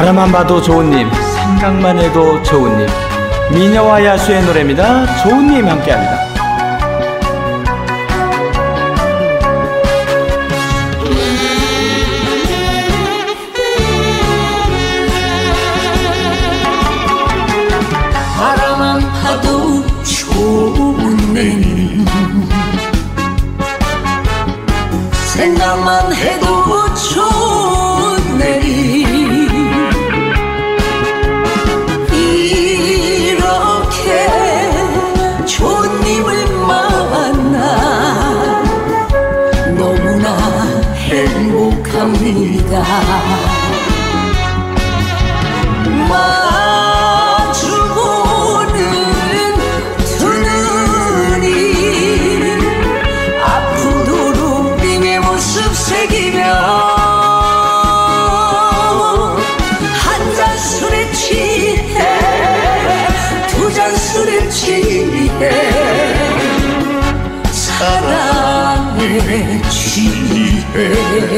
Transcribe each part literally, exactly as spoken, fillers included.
바라만 봐도 좋은님, 생각만 해도 좋은님, 미녀와 야수의 노래입니다. 좋은님 함께합니다. 바라만 봐도 좋은님, 생각만 해도 좋네. 이렇게 좋은 님을 만나 너무나 행복합니다. 마주보는 두 눈이 아프도록 님의 모습 새기며 한 잔 술에 취해 두 잔 술에 취해 사랑에 취해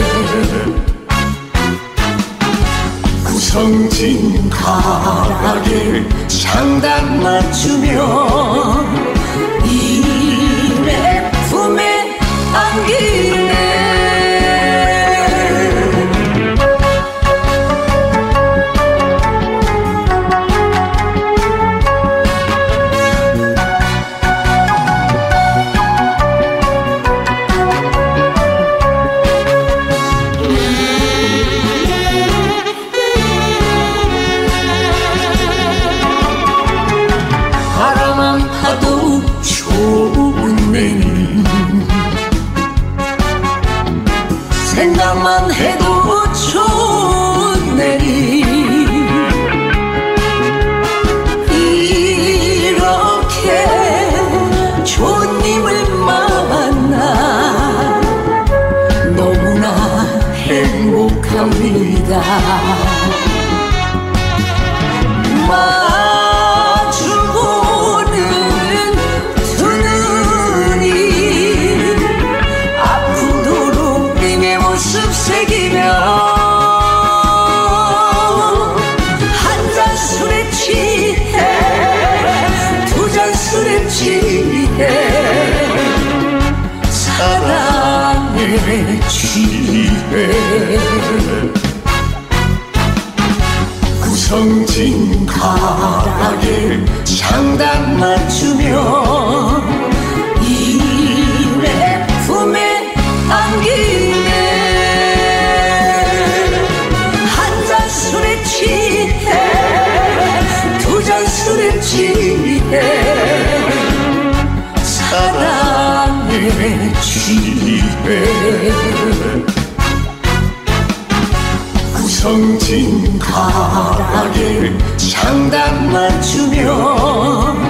구성진 가락에 장단 맞추며 이 내 품에 안기네. 봐도 좋네. 생각만 해도 좋네. 이렇게 좋은 님을 만나 너무나 행복합니다. 새기며 한 잔 술에 취해 두 잔 술에 취해 사랑에 취해 구성진 가락에 장단 맞추며 이 내 품에 안기네. 술에 취해 두 잔 술에 취해 사랑에 취해 구성진 가락에 장단 맞추며